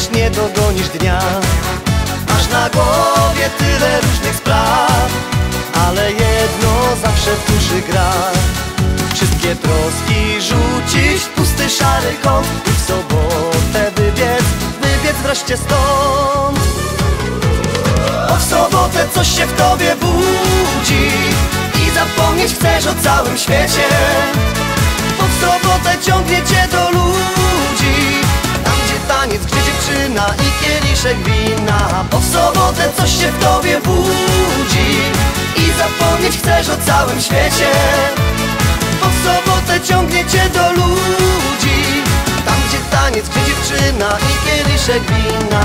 przecież nie dogonisz dnia. Masz na głowie tyle różnych spraw, ale jedno zawsze w duszy gra. Wszystkie troski rzucić w pusty szary kąt i w sobotę wybiec wreszcie stąd. Bo w sobotę coś się w tobie budzi i zapomnieć chcesz o całym świecie. Bo w sobotę ciągnie cię do ludzi, tam gdzie taniec, gdzie dziewczyna i kieliszek wina. Bo w sobotę coś się w tobie budzi i zapomnieć chcesz o całym świecie. Bo w sobotę ciągnie cię do ludzi, tam gdzie taniec, gdzie dziewczyna i kieliszek wina.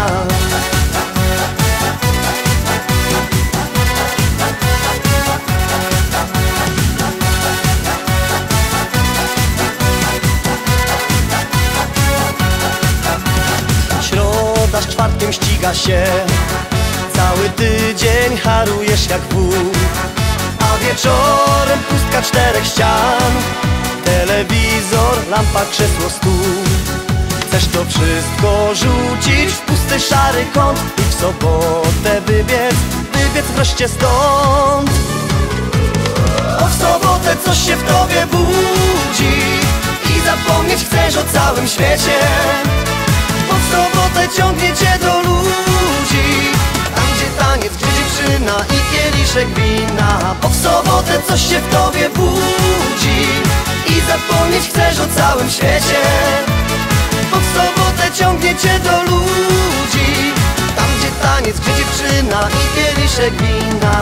Środa z czwartkiem ściga się, cały tydzień harujesz jak wół. A wieczorem pustka czterech ścian, telewizor, lampa, krzesło, stół. Chcesz to wszystko rzucić w pusty szary kąt i w sobotę wybiec wreszcie stąd. Bo w sobotę coś się w tobie budzi i zapomnieć chcesz o całym świecie. Bo w sobotę ciągnie cię do ludzi, tam gdzie taniec, gdzie dziewczyna i kieliszek wina. Bo w sobotę coś się w tobie budzi i zapomnieć chcesz o całym świecie. Bo w sobotę ciągnie cię do ludzi, tam gdzie taniec, gdzie dziewczyna i kieliszek wina.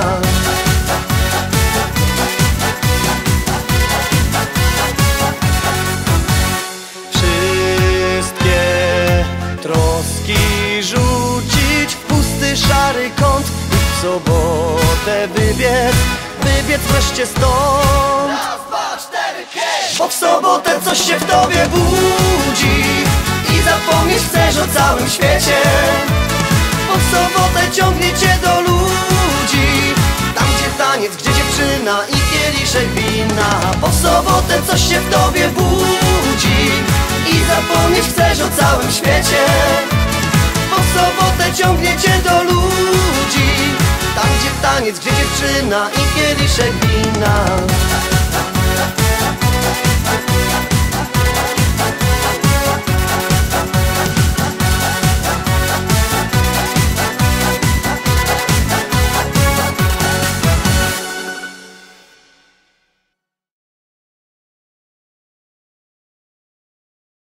Wszystkie troski rzucić w pusty szary kąt i w sobotę wybiec wreszcie stąd. Raz, dwa, cztery, pięć. Bo w sobotę coś się w tobie budzi i zapomnieć chcesz o całym świecie. Bo w sobotę ciągnie cię do ludzi, tam gdzie taniec, gdzie dziewczyna i kieliszek wina. Bo w sobotę coś się w tobie budzi i zapomnieć chcesz o całym świecie. Bo w sobotę ciągnie cię do ludzi, tam gdzie taniec, gdzie dziewczyna i kieliszek wina.